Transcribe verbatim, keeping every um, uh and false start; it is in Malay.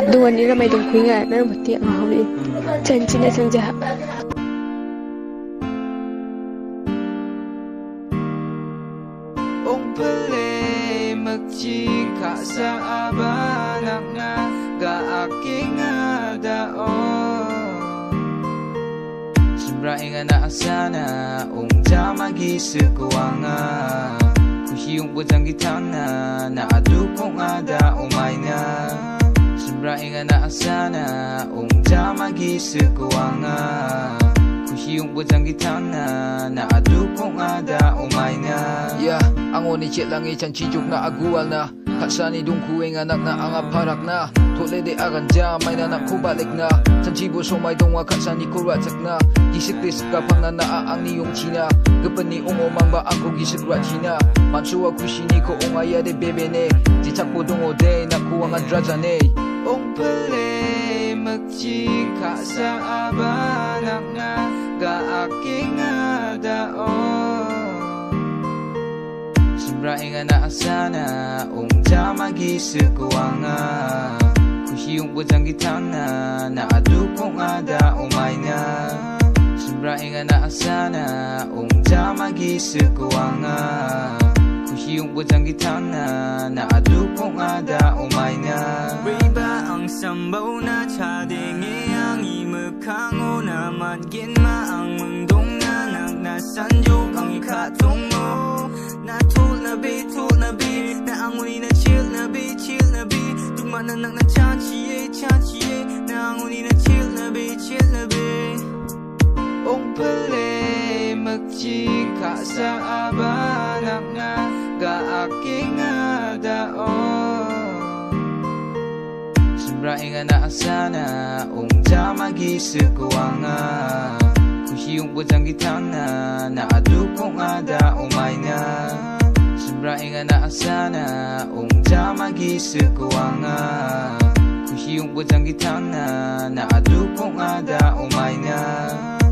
duwan ni ramai dong kuinga na mati ang hawli janji na sangja ong pale magchika sa abanak nga ga aking daon sembra inga na asana ong jamagi sekuanga kushiyong bujang gitana na adukong ada umay na sembra inga na asana ong jamagi sekuanga kushiyong bujang gitana na adukong ada umay na yeah ang oni chet lang e chan chijuk na agual na Hatsani dung kuing anak na ang aparak na Tole de agan jamay na nakubalik na Chan chibo somay dung akatsani kuratsak na Gisikris kapang na naaang niyong china Gapan ni umomang ba ako gisikrat china Mansuwa kushini ko ungaya de bebe ne Jichakpo dung ode nakuwang adraja ne ong pale magchika sa abanak nga ga aking daon sembra inga na asana ong jamagi sekuanga kushiyong bujang gitana na adukong ada umay na sembra inga na asana ong jamagi sekuanga kushiyong bujang gitana na adukong ada umay na Iba ang sambaw na chadenge ang imakang naman ginma ang mundong nanak na sanjog ang ikatungo na tul na be tul na be na ang uni na chill na be chill na be tugma na nak na chanchiye chanchiye na ang uni na chill na be chill na be ong pale magchika sa abanak nga ga aking daon sembra inga na asana ong jamagi sekuanga kushiyong bujang gitana na adukong ada umay na sembra inga na asana ong jamagi sekuanga kushiyong bujang gitana na adukong ada umay na